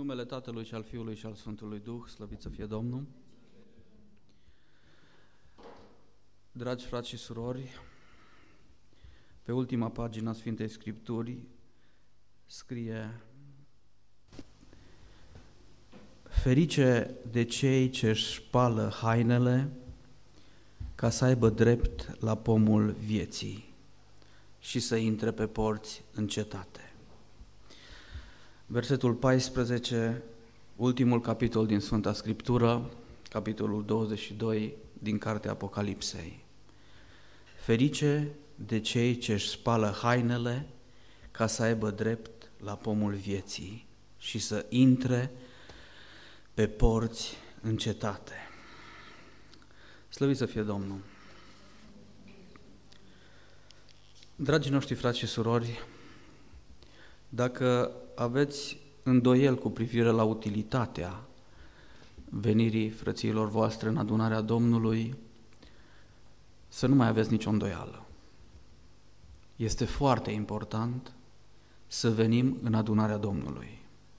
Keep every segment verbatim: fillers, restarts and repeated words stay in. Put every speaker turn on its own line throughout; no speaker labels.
numele Tatălui și al Fiului și al Sfântului Duh, slăvit să fie Domnul. Dragi frați și surori, pe ultima pagină a Sfintei Scripturii scrie: ferice de cei ce își spală hainele ca să aibă drept la pomul vieții și să intre pe porți în cetate. Versetul paisprezece, ultimul capitol din Sfânta Scriptură, capitolul douăzeci și doi din Cartea Apocalipsei. Ferice de cei ce își spală hainele ca să aibă drept la pomul vieții și să intre pe porți în cetate. Slăvit să fie Domnul! Dragii noștri frați și surori, dacă aveți îndoieli cu privire la utilitatea venirii frățiilor voastre în adunarea Domnului, să nu mai aveți nicio îndoială. Este foarte important să venim în adunarea Domnului.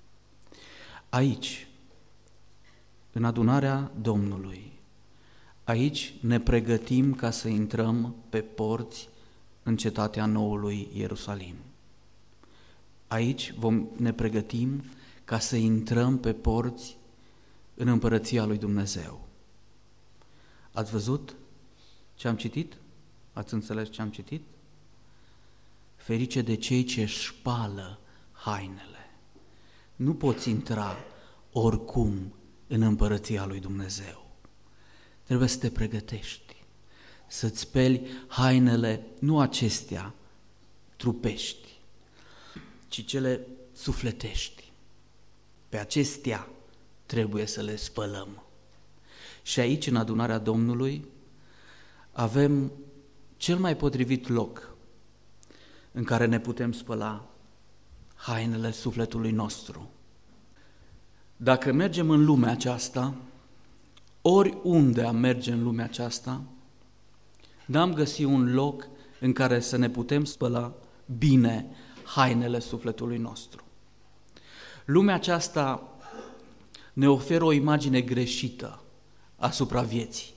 Aici, în adunarea Domnului, aici ne pregătim ca să intrăm pe porți în cetatea noului Ierusalim. Aici vom, ne pregătim ca să intrăm pe porți în împărăția lui Dumnezeu. Ați văzut ce am citit? Ați înțeles ce am citit? Ferice de cei ce își spală hainele. Nu poți intra oricum în împărăția lui Dumnezeu. Trebuie să te pregătești, să-ți speli hainele, nu acestea trupești, ci cele sufletești. Pe acestea trebuie să le spălăm. Și aici, în adunarea Domnului, avem cel mai potrivit loc în care ne putem spăla hainele sufletului nostru. Dacă mergem în lumea aceasta, oriunde am merge în lumea aceasta, n-am găsit un loc în care să ne putem spăla bine hainele sufletului nostru. Lumea aceasta ne oferă o imagine greșită asupra vieții.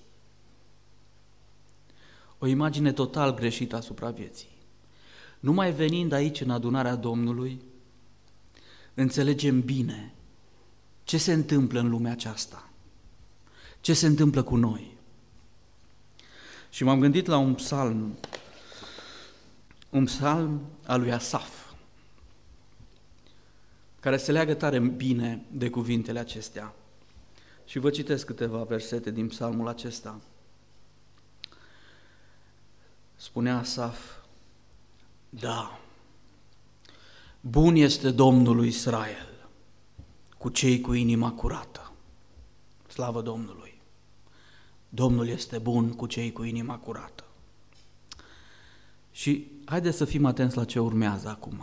O imagine total greșită asupra vieții. Numai venind aici în adunarea Domnului, înțelegem bine ce se întâmplă în lumea aceasta, ce se întâmplă cu noi. Și m-am gândit la un psalm, un psalm al lui Asaf, care se leagă tare bine de cuvintele acestea. Și vă citesc câteva versete din psalmul acesta. Spunea Asaf: da, bun este Domnul lui Israel cu cei cu inima curată. Slavă Domnului! Domnul este bun cu cei cu inima curată. Și haideți să fim atenți la ce urmează acum.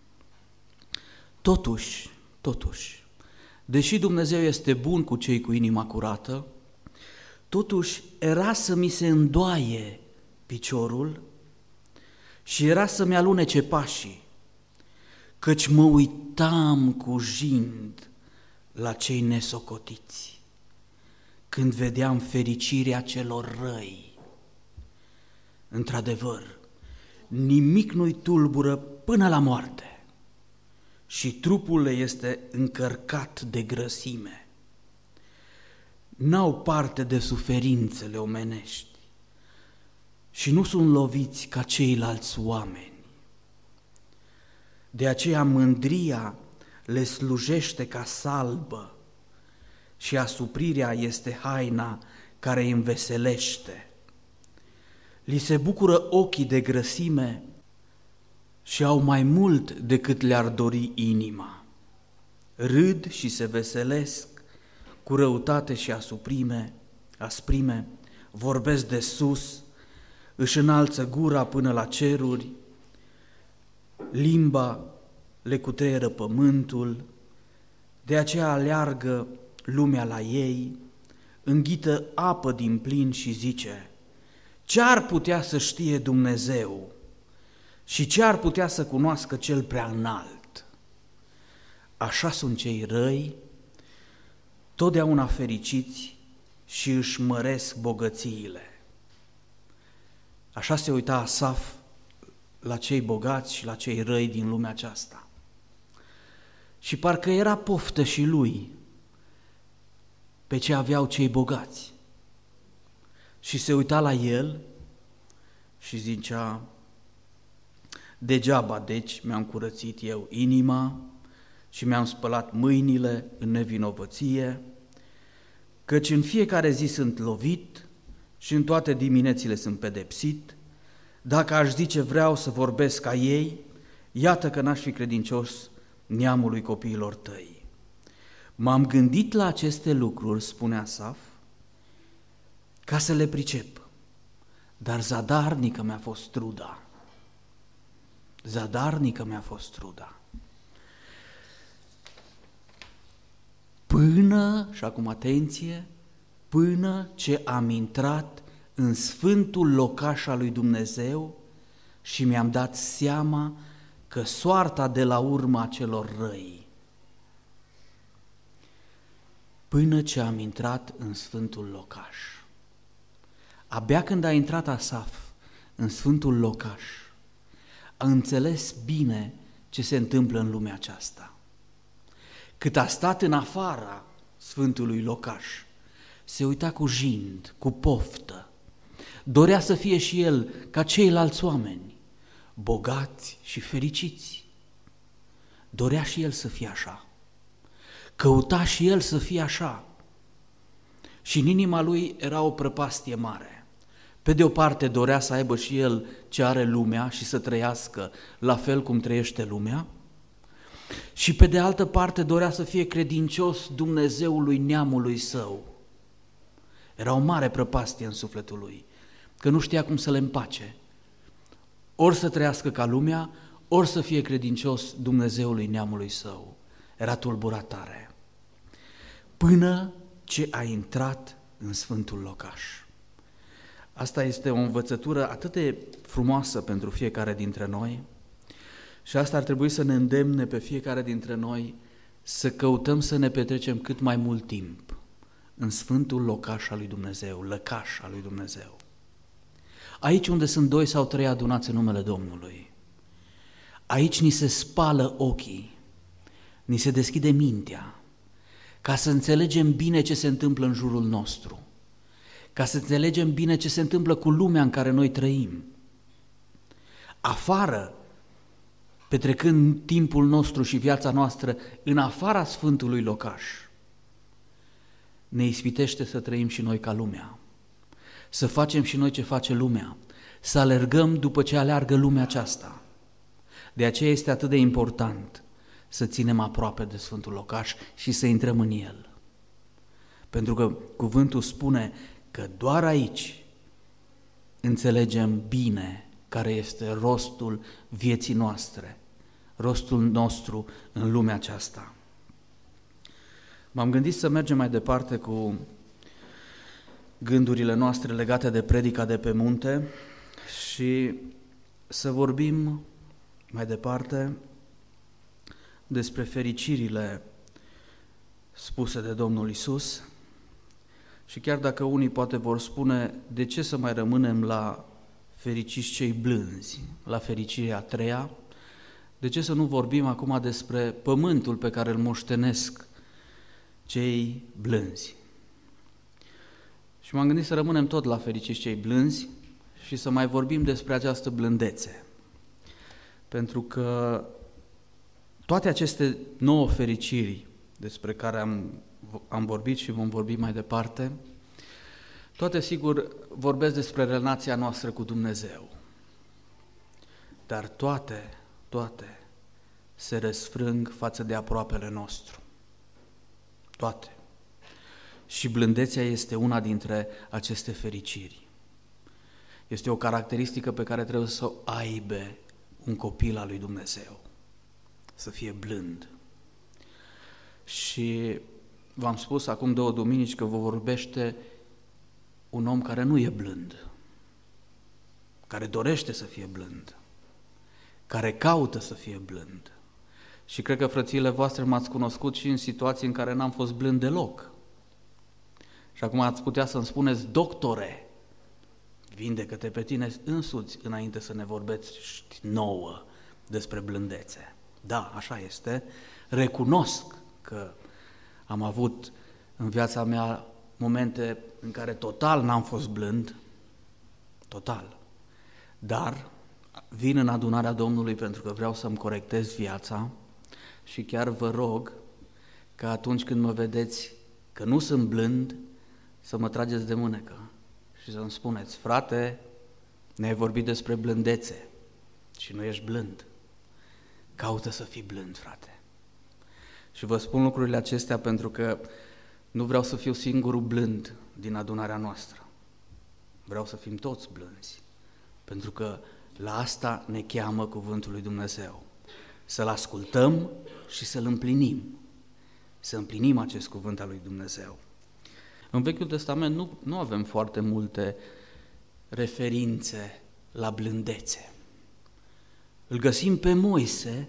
Totuși, totuși, deși Dumnezeu este bun cu cei cu inima curată, totuși era să mi se îndoaie piciorul și era să-mi alunece pașii, căci mă uitam cu jind la cei nesocotiți, când vedeam fericirea celor răi. Într-adevăr, nimic nu-i tulbură până la moarte și trupul le este încărcat de grăsime. N-au parte de suferințele omenești și nu sunt loviți ca ceilalți oameni. De aceea mândria le slujește ca salbă și asuprirea este haina care îi înveselește. Li se bucură ochii de grăsime și au mai mult decât le-ar dori inima. Râd și se veselesc cu răutate și asuprime, asprime, vorbesc de sus, își înalță gura până la ceruri, limba le cutreieră pământul, de aceea aleargă lumea la ei, înghită apă din plin și zice: ce-ar putea să știe Dumnezeu și ce-ar putea să cunoască cel prea înalt? așa sunt cei răi, totdeauna fericiți și își măresc bogățiile. Așa se uita Asaf la cei bogați și la cei răi din lumea aceasta. Și parcă era poftă și lui pe ce aveau cei bogați. Și se uita la el și zicea: degeaba, deci, mi-am curățit eu inima și mi-am spălat mâinile în nevinovăție, căci în fiecare zi sunt lovit și în toate diminețile sunt pedepsit. Dacă aș zice vreau să vorbesc ca ei, iată că n-aș fi credincios neamului copiilor tăi. M-am gândit la aceste lucruri, spune Asaf, ca să le pricep, dar zadarnică mi-a fost truda. Zadarnică mi-a fost truda. Până, și acum atenție, până ce am intrat în sfântul locaș al lui Dumnezeu și mi-am dat seama că soarta de la urma celor răi. Până ce am intrat în sfântul locaș. Abia când a intrat Asaf în sfântul locaș, a înțeles bine ce se întâmplă în lumea aceasta. Cât a stat în afara sfântului locaș, se uita cu jind, cu poftă, dorea să fie și el ca ceilalți oameni, bogați și fericiți. Dorea și el să fie așa, căuta și el să fie așa. Și în inima lui era o prăpastie mare. Pe de o parte dorea să aibă și el ce are lumea și să trăiască la fel cum trăiește lumea, și pe de altă parte dorea să fie credincios Dumnezeului neamului său. Era o mare prăpastie în sufletul lui, că nu știa cum să le împace. Ori să trăiască ca lumea, ori să fie credincios Dumnezeului neamului său. Era tulburat tare. Până ce a intrat în sfântul locaș. Asta este o învățătură atât de frumoasă pentru fiecare dintre noi și asta ar trebui să ne îndemne pe fiecare dintre noi să căutăm să ne petrecem cât mai mult timp în sfântul locaș al lui Dumnezeu, lăcaș al lui Dumnezeu. Aici unde sunt doi sau trei adunați în numele Domnului, aici ni se spală ochii, ni se deschide mintea, ca să înțelegem bine ce se întâmplă în jurul nostru, ca să înțelegem bine ce se întâmplă cu lumea în care noi trăim. Afară, petrecând timpul nostru și viața noastră în afara sfântului locaș, ne ispitește să trăim și noi ca lumea, să facem și noi ce face lumea, să alergăm după ce aleargă lumea aceasta. De aceea este atât de important să ținem aproape de sfântul locaș și să intrăm în el. Pentru că cuvântul spune că doar aici înțelegem bine care este rostul vieții noastre, rostul nostru în lumea aceasta. M-am gândit să mergem mai departe cu gândurile noastre legate de predica de pe munte și să vorbim mai departe despre fericirile spuse de Domnul Iisus. Și chiar dacă unii poate vor spune, de ce să mai rămânem la fericiți cei blânzi, la fericirea a treia, de ce să nu vorbim acum despre pământul pe care îl moștenesc cei blânzi? Și m-am gândit să rămânem tot la fericiți cei blânzi și să mai vorbim despre această blândețe. Pentru că toate aceste nouă fericiri despre care am, am vorbit și vom vorbi mai departe, toate, sigur, vorbesc despre relația noastră cu Dumnezeu. Dar toate, toate se răsfrâng față de aproapele nostru. Toate. Și blândețea este una dintre aceste fericiri. Este o caracteristică pe care trebuie să o aibă un copil al lui Dumnezeu. Să fie blând. Și v-am spus acum două duminici că vă vorbește un om care nu e blând, care dorește să fie blând, care caută să fie blând. Și cred că frățiile voastre m-ați cunoscut și în situații în care n-am fost blând deloc. Și acum ați putea să-mi spuneți, doctore, vindecă-te pe tine însuți înainte să ne vorbești nouă despre blândețe. Da, așa este. Recunosc că am avut în viața mea momente în care total n-am fost blând, total. Dar vin în adunarea Domnului pentru că vreau să-mi corectez viața și chiar vă rog că atunci când mă vedeți că nu sunt blând, să mă trageți de mânecă și să-mi spuneți, frate, ne-ai vorbit despre blândețe și nu ești blând. Caută să fii blând, frate. Și vă spun lucrurile acestea pentru că nu vreau să fiu singurul blând din adunarea noastră. Vreau să fim toți blânzi, pentru că la asta ne cheamă cuvântul lui Dumnezeu. Să-L ascultăm și să-L împlinim. Să împlinim acest cuvânt al lui Dumnezeu. În Vechiul Testament nu, nu avem foarte multe referințe la blândețe. Îl găsim pe Moise,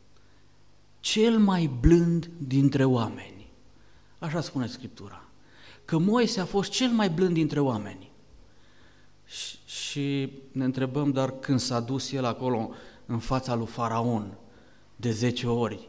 cel mai blând dintre oameni. Așa spune Scriptura. Că Moise a fost cel mai blând dintre oameni. Și, și ne întrebăm, dar când s-a dus el acolo în fața lui Faraon de zece ori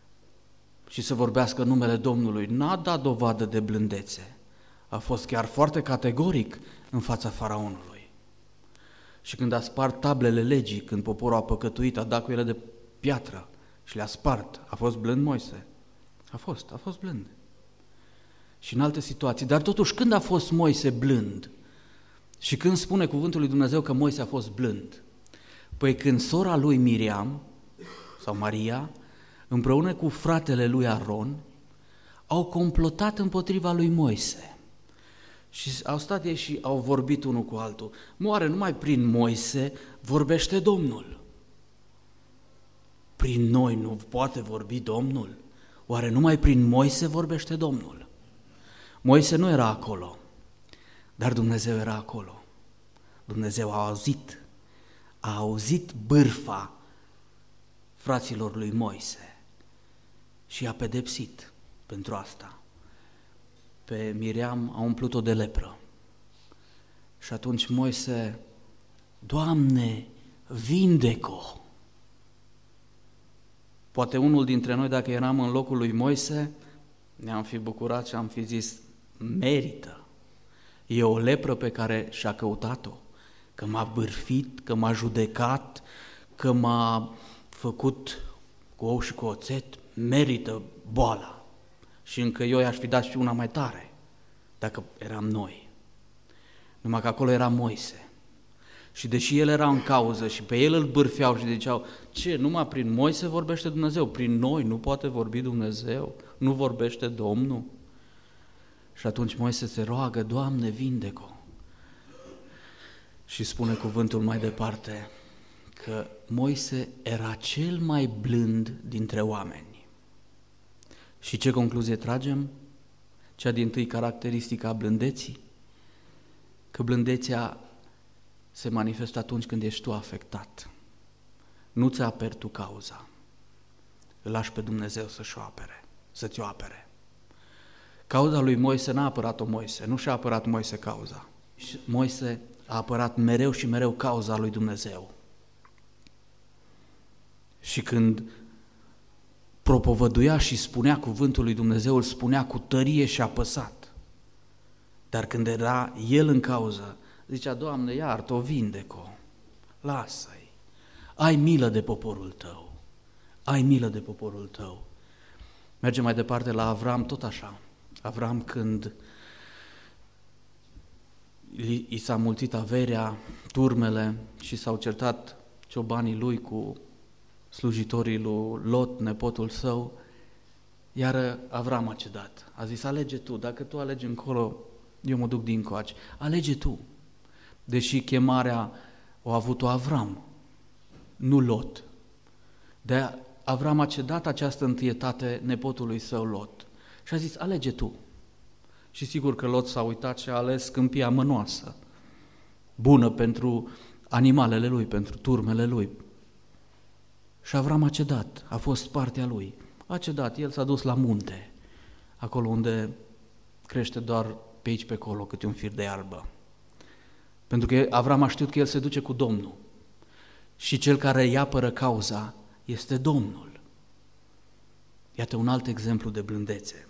și să vorbească numele Domnului, n-a dat dovadă de blândețe. A fost chiar foarte categoric în fața Faraonului. Și când a spart tablele legii, când poporul a păcătuit, a dat cu ele de piatră și le-a spart, a fost blând Moise? A fost, a fost blând. Și în alte situații. Dar totuși, când a fost Moise blând? Și când spune cuvântul lui Dumnezeu că Moise a fost blând? Păi când sora lui Miriam, sau Maria, împreună cu fratele lui Aron, au complotat împotriva lui Moise. Și au stat ei și au vorbit unul cu altul. Moare numai prin Moise vorbește Domnul. Prin noi nu poate vorbi Domnul? Oare numai prin Moise vorbește Domnul? Moise nu era acolo, dar Dumnezeu era acolo. Dumnezeu a auzit, a auzit bârfa fraților lui Moise și i-a pedepsit pentru asta. Pe Miriam a umplut-o de lepră. Și atunci Moise, Doamne, vindecă-o! Poate unul dintre noi, dacă eram în locul lui Moise, ne-am fi bucurat și am fi zis, merită. E o lepră pe care și-a căutat-o, că m-a bârfit, că m-a judecat, că m-a făcut cu ou și cu oțet, merită boala. Și încă eu i-aș fi dat și una mai tare, dacă eram noi. Numai că acolo era Moise. Și deși el era în cauză și pe el îl bârfeau și ziceau, ce, numai prin Moise vorbește Dumnezeu, prin noi nu poate vorbi Dumnezeu, nu vorbește Domnul? Și atunci Moise se roagă, Doamne, vindecă-o. Și spune cuvântul mai departe că Moise era cel mai blând dintre oameni. Și ce concluzie tragem? Cea dintâi caracteristică a blândeții? Că blândețea se manifestă atunci când ești tu afectat. Nu ți aperi tu cauza. Îl lași pe Dumnezeu să-și o apere, să ți-o apere. Cauza lui Moise n-a apărat-o Moise, nu și-a apărat Moise cauza. Moise a apărat mereu și mereu cauza lui Dumnezeu. Și când propovăduia și spunea cuvântul lui Dumnezeu, îl spunea cu tărie și apăsat. Dar când era el în cauză, zicea, Doamne, iartă-o, vindecă-o, lasă-i, ai milă de poporul tău, ai milă de poporul tău. Mergem mai departe la Avram, tot așa. Avram, când i s-a mulțit averea, turmele și s-au certat ciobanii lui cu slujitorii lui Lot, nepotul său, iar Avram a cedat. A zis, alege tu, dacă tu alegi încolo, eu mă duc dincoace. Alege tu. Deși chemarea o a avut-o Avram, nu Lot. De Avram a cedat această întâietate nepotului său Lot și a zis, alege tu. Și sigur că Lot s-a uitat și a ales câmpia mănoasă, bună pentru animalele lui, pentru turmele lui. Și Avram a cedat, a fost partea lui. A cedat, el s-a dus la munte, acolo unde crește doar pe aici, pe acolo, câte un fir de iarbă. Pentru că Avram a știut că el se duce cu Domnul și cel care îi apără cauza este Domnul. Iată un alt exemplu de blândețe.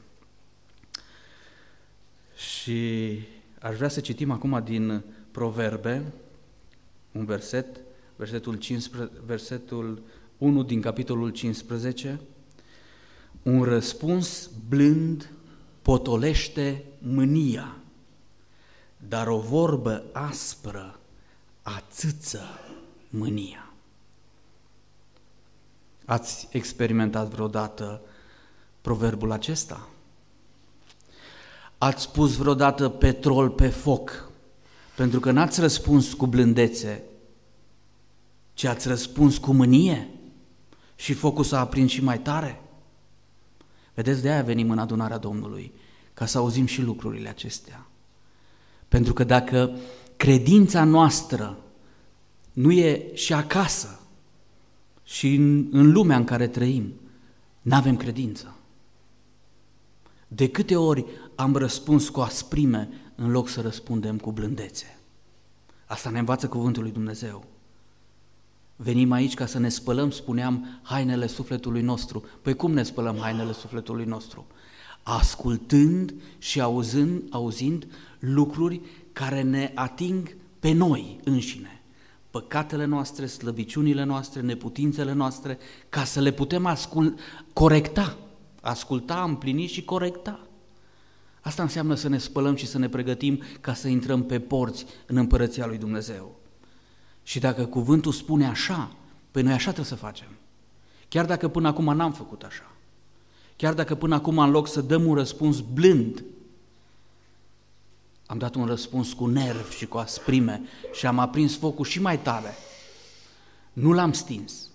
Și aș vrea să citim acum din Proverbe, un verset, versetul, cincisprezece, versetul unu din capitolul cincisprezece, un răspuns blând potolește mânia, dar o vorbă aspră ațâță mânia. Ați experimentat vreodată proverbul acesta? Ați pus vreodată petrol pe foc pentru că n-ați răspuns cu blândețe, ci ați răspuns cu mânie și focul s-a aprins și mai tare? Vedeți, de aia venim în adunarea Domnului, ca să auzim și lucrurile acestea. Pentru că dacă credința noastră nu e și acasă și în, în lumea în care trăim, n-avem credință. De câte ori am răspuns cu asprime în loc să răspundem cu blândețe? Asta ne învață cuvântul lui Dumnezeu. Venim aici ca să ne spălăm, spuneam, hainele sufletului nostru. Păi cum ne spălăm hainele sufletului nostru? Ascultând și auzând, auzind lucruri care ne ating pe noi înșine. Păcatele noastre, slăbiciunile noastre, neputințele noastre, ca să le putem ascult, corecta, asculta, împlini și corecta. Asta înseamnă să ne spălăm și să ne pregătim ca să intrăm pe porți în împărăția lui Dumnezeu. Și dacă cuvântul spune așa, păi noi așa trebuie să facem. Chiar dacă până acum n-am făcut așa. Chiar dacă până acum, în loc să dăm un răspuns blând, am dat un răspuns cu nerv și cu asprime și am aprins focul și mai tare. Nu l-am stins.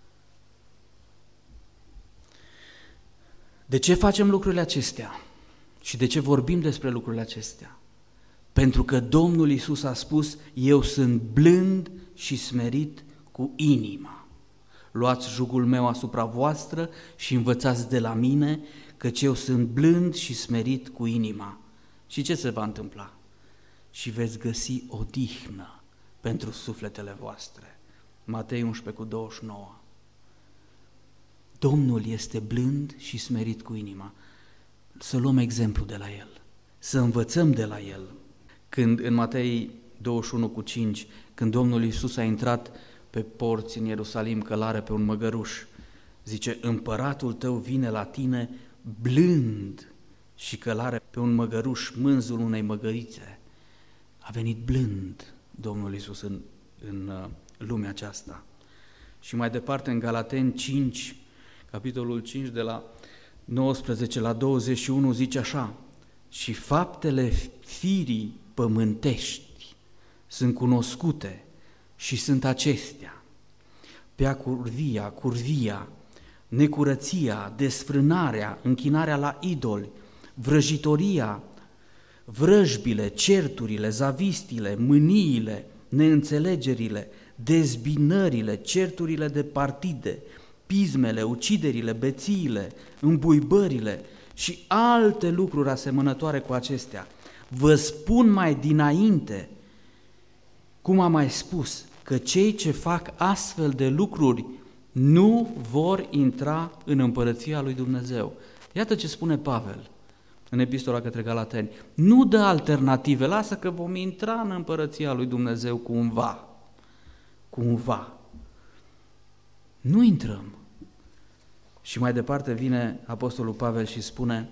De ce facem lucrurile acestea? Și de ce vorbim despre lucrurile acestea? Pentru că Domnul Iisus a spus, eu sunt blând și smerit cu inima. Luați jugul meu asupra voastră și învățați de la mine, căci eu sunt blând și smerit cu inima. Și ce se va întâmpla? Și veți găsi odihnă pentru sufletele voastre. Matei unsprezece cu douăzeci și nouă. Domnul este blând și smerit cu inima. Să luăm exemplu de la El, să învățăm de la El. Când în Matei douăzeci și unu cu cinci, când Domnul Iisus a intrat pe porți în Ierusalim călare pe un măgăruș, zice, împăratul tău vine la tine blând și călare pe un măgăruș, mânzul unei măgărițe. A venit blând Domnul Iisus în, în lumea aceasta. Și mai departe în Galateni cinci, capitolul cinci, de la nouăsprezece la douăzeci și unu, zice așa, și faptele firii pământești sunt cunoscute și sunt acestea: pea curvia, curvia, necurăția, desfrânarea, închinarea la idoli, vrăjitoria, vrăjbile, certurile, zavistile, mâniile, neînțelegerile, dezbinările, certurile de partide, pismele, uciderile, bețiile, îmbuibările și alte lucruri asemănătoare cu acestea. Vă spun mai dinainte, cum am mai spus, că cei ce fac astfel de lucruri nu vor intra în împărăția lui Dumnezeu. Iată ce spune Pavel în epistola către Galateni. Nu dă alternative, lasă că vom intra în împărăția lui Dumnezeu cumva. Cumva. Nu intrăm. Și mai departe vine apostolul Pavel și spune,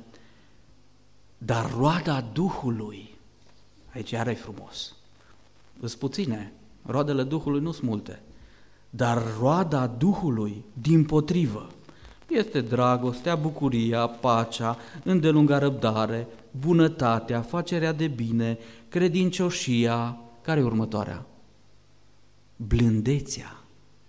dar roada Duhului, aici iară e frumos, îs puține, roadele Duhului nu sunt multe, dar roada Duhului, dimpotrivă, este dragostea, bucuria, pacea, îndelunga răbdare, bunătatea, facerea de bine, credincioșia. Care e următoarea? Blândețea.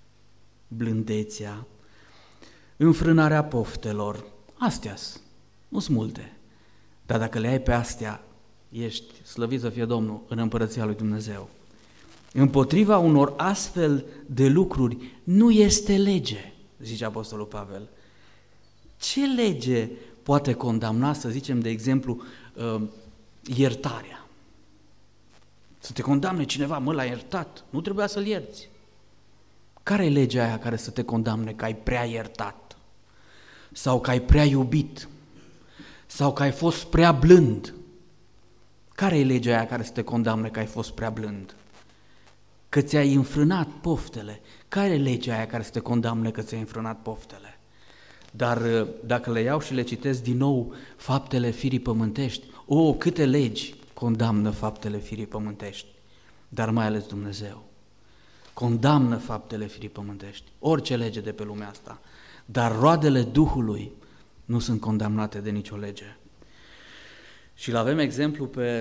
Blândețea, înfrânarea poftelor, astea-s, nu sunt multe, dar dacă le ai pe astea, ești, slăvit să fie Domnul, în împărăția lui Dumnezeu. Împotriva unor astfel de lucruri nu este lege. zice Apostolul Pavel. Ce lege poate condamna, să zicem, de exemplu, iertarea? Să te condamne cineva, mă, l-a iertat, nu trebuia să-l ierți. Care e legea aia care să te condamne că ai prea iertat? Sau că ai prea iubit? Sau că ai fost prea blând? Care e legea aia care să te condamne că ai fost prea blând? Că ți-ai înfrânat poftele. Care e legea aia care să te condamne că ți-ai înfrânat poftele? Dar dacă le iau și le citesc din nou, faptele firii pământești, o, câte legi condamnă faptele firii pământești, dar mai ales Dumnezeu condamnă faptele firii pământești, orice lege de pe lumea asta, dar roadele Duhului nu sunt condamnate de nicio lege. Și l-avem exemplu pe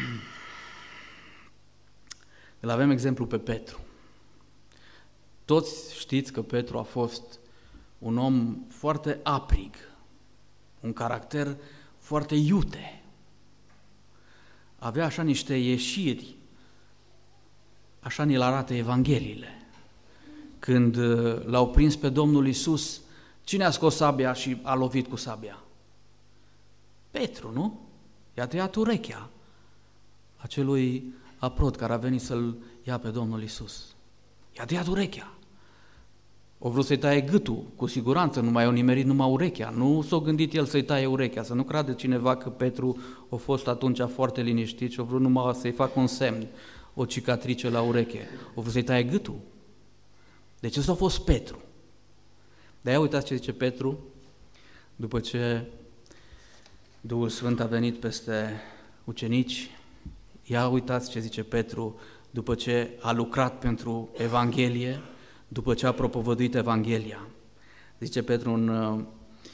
îl avem exemplu pe Petru. Toți știți că Petru a fost un om foarte aprig, un caracter foarte iute. Avea așa niște ieșiri, așa ni-l arată Evangheliile. Când l-au prins pe Domnul Iisus, cine a scos sabia și a lovit cu sabia? Petru, nu? I-a tăiat urechea acelui aprod care a venit să-l ia pe Domnul Iisus. I-a tăiat urechea. O vrut să-i taie gâtul, cu siguranță, nu mai au nimerit numai urechea. Nu s-a gândit el să-i taie urechea, să nu crede cineva că Petru a fost atunci foarte liniștit și a vrut numai să-i facă un semn, o cicatrice la ureche. O vrut să-i taie gâtul. Deci ăsta a fost Petru. De-aia uitați ce zice Petru, după ce Duhul Sfânt a venit peste ucenici. Ia uitați ce zice Petru după ce a lucrat pentru Evanghelie, după ce a propovăduit Evanghelia. Zice Petru în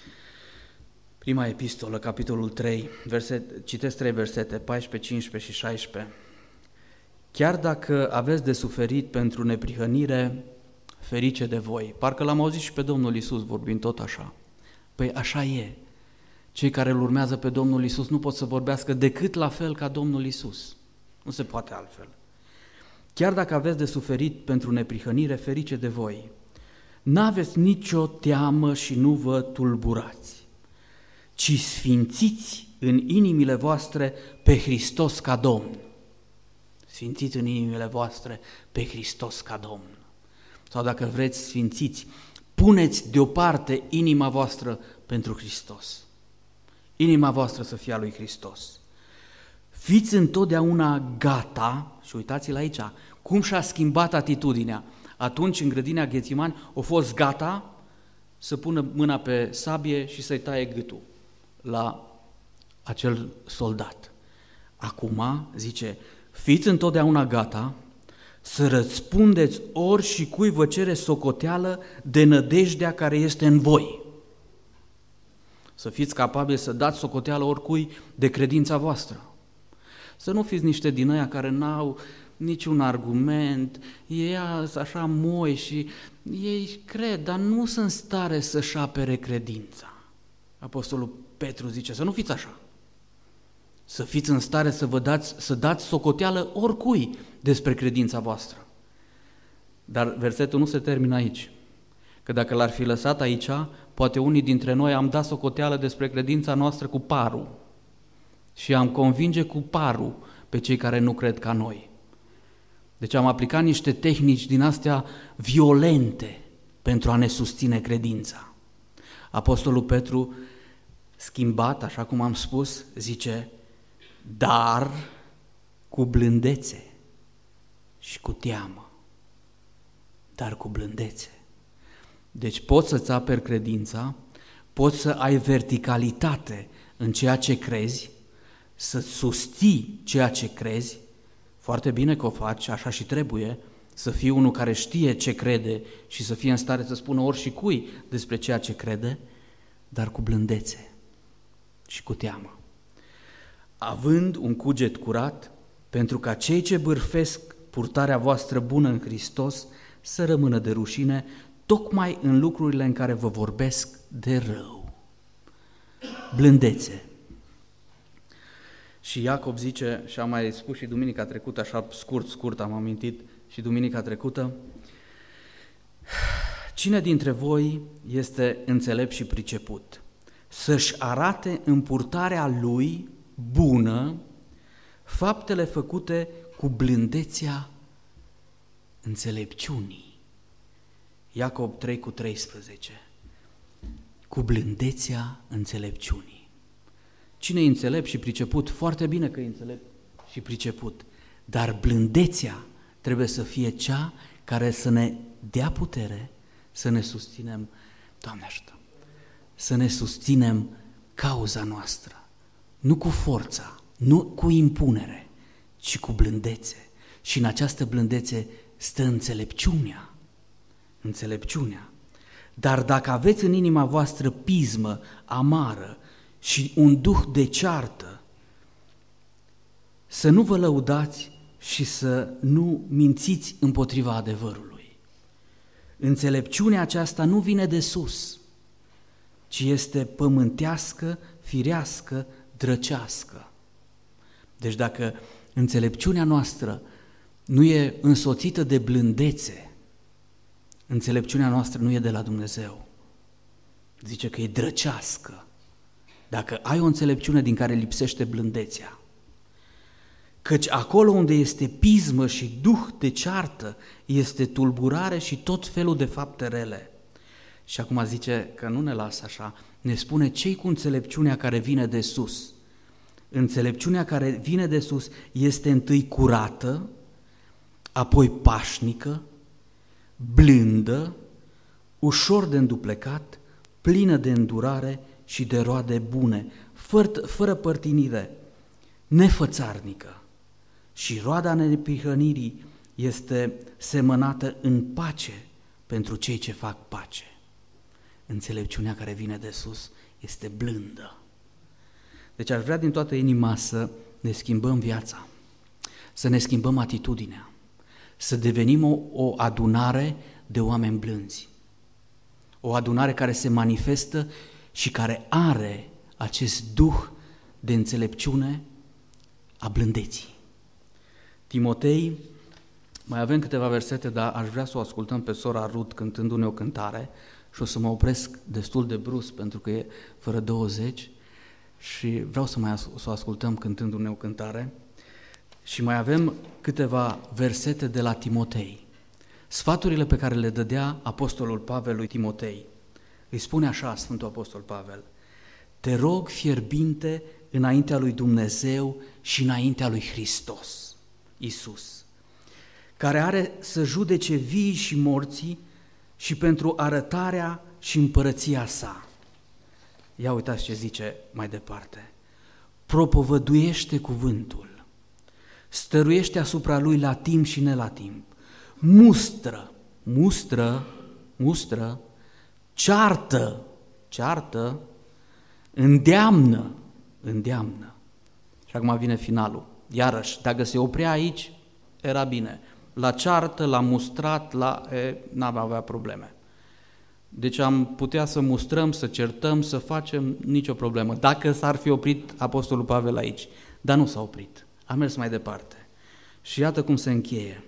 prima epistolă, capitolul trei, verset, citesc trei versete, paisprezece, cincisprezece și șaisprezece. Chiar dacă aveți de suferit pentru neprihănire, ferice de voi. Parcă l-am auzit și pe Domnul Iisus vorbind tot așa. Păi așa e. Cei care îl urmează pe Domnul Iisus nu pot să vorbească decât la fel ca Domnul Iisus. Nu se poate altfel. Chiar dacă aveți de suferit pentru neprihănire, ferice de voi. N-aveți nicio teamă și nu vă tulburați, ci sfințiți în inimile voastre pe Hristos ca Domn. Sfințiți în inimile voastre pe Hristos ca Domn. Sau dacă vreți, sfințiți, puneți deoparte inima voastră pentru Hristos. Inima voastră să fie a lui Hristos. Fiți întotdeauna gata, și uitați-l aici, cum și-a schimbat atitudinea. Atunci, în grădina Ghețimani, a fost gata să pună mâna pe sabie și să-i taie gâtul la acel soldat. Acum, zice, fiți întotdeauna gata să răspundeți ori și cui vă cere socoteală de nădejdea care este în voi. Să fiți capabili să dați socoteală oricui de credința voastră. Să nu fiți niște din ăia care n-au niciun argument, ei sunt așa moi și ei cred, dar nu sunt în stare să-și apere credința. Apostolul Petru zice să nu fiți așa. Să fiți în stare să vă dați, să dați socoteală oricui despre credința voastră. Dar versetul nu se termină aici. Că dacă l-ar fi lăsat aici, poate unii dintre noi am dat socoteală despre credința noastră cu parul și am convinge cu parul pe cei care nu cred ca noi. Deci am aplicat niște tehnici din astea violente pentru a ne susține credința. Apostolul Petru, schimbat, așa cum am spus, zice, dar cu blândețe și cu teamă. Dar cu blândețe. Deci poți să-ți aperi credința, poți să ai verticalitate în ceea ce crezi, să susții ceea ce crezi, foarte bine că o faci, așa și trebuie, să fii unul care știe ce crede și să fie în stare să spună oricui despre ceea ce crede, dar cu blândețe și cu teamă. Având un cuget curat, pentru ca cei ce bârfesc purtarea voastră bună în Hristos să rămână de rușine, tocmai în lucrurile în care vă vorbesc de rău. Blândețe. Și Iacob zice, și am mai spus și duminica trecută, așa scurt, scurt am amintit și duminica trecută, Cine dintre voi este înțelept și priceput? Să-și arate în purtarea lui bună faptele făcute cu blândețea înțelepciunii. Iacob trei cu treisprezece. Cu blândețea înțelepciunii. Cine e înțelept și priceput? Foarte bine că e înțelept și priceput, dar blândețea trebuie să fie cea care să ne dea putere să ne susținem, Doamne ajută, să ne susținem cauza noastră, nu cu forța, nu cu impunere, ci cu blândețe. Și în această blândețe stă înțelepciunea, înțelepciunea. Dar dacă aveți în inima voastră pismă amară și un duh de ceartă, să nu vă lăudați și să nu mințiți împotriva adevărului. Înțelepciunea aceasta nu vine de sus, ci este pământească, firească, drăcească. Deci dacă înțelepciunea noastră nu e însoțită de blândețe, înțelepciunea noastră nu e de la Dumnezeu. Zice că e drăcească. Dacă ai o înțelepciune din care lipsește blândețea, căci acolo unde este pismă și duh de ceartă, este tulburare și tot felul de fapte rele. Și acum zice că nu ne lasă așa, ne spune ce-i cu înțelepciunea care vine de sus. Înțelepciunea care vine de sus este întâi curată, apoi pașnică, blândă, ușor de înduplecat, plină de îndurare și de roade bune, fără, fără părtinire, nefățarnică. Și roada neprihănirii este semănată în pace pentru cei ce fac pace. Înțelepciunea care vine de sus este blândă. Deci aș vrea din toată inima să ne schimbăm viața, să ne schimbăm atitudinea, să devenim o, o adunare de oameni blânzi, o adunare care se manifestă și care are acest duh de înțelepciune a blândeții. Timotei, mai avem câteva versete, dar aș vrea să o ascultăm pe sora Rut cântându-ne o cântare și o să mă opresc destul de brusc pentru că e fără douăzeci și vreau să mai as- să o ascultăm cântându-ne o cântare. Și mai avem câteva versete de la Timotei. Sfaturile pe care le dădea apostolul Pavel lui Timotei. Îi spune așa Sfântul Apostol Pavel: te rog fierbinte înaintea lui Dumnezeu și înaintea lui Hristos, Iisus, care are să judece vii și morții și pentru arătarea și împărăția sa. Ia uitați ce zice mai departe. Propovăduiește cuvântul, stăruiește asupra lui la timp și ne la timp, mustră, mustră, mustră, ceartă, ceartă, îndeamnă, îndeamnă. Și acum vine finalul. Iarăși, dacă se oprea aici, era bine. La ceartă, la mustrat, la... E, n-am avea probleme. Deci am putea să mustrăm, să certăm, să facem nicio problemă. Dacă s-ar fi oprit apostolul Pavel aici. Dar nu s-a oprit. A mers mai departe. Și iată cum se încheie.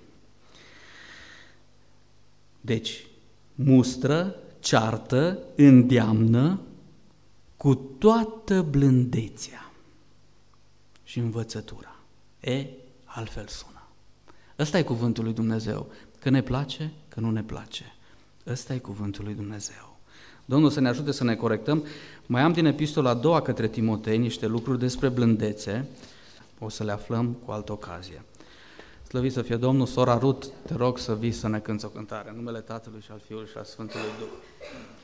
Deci, mustră, ceartă, îndeamnă cu toată blândețea și învățătura. E, altfel sună. Ăsta e cuvântul lui Dumnezeu. Că ne place, că nu ne place. Ăsta e cuvântul lui Dumnezeu. Domnul să ne ajute să ne corectăm. Mai am din epistola a doua către Timotei niște lucruri despre blândețe. O să le aflăm cu altă ocazie. Slăvit să fie Domnul. Sora Rut, te rog să vii să ne cânți o cântare în numele Tatălui și al Fiului și al Sfântului Duh.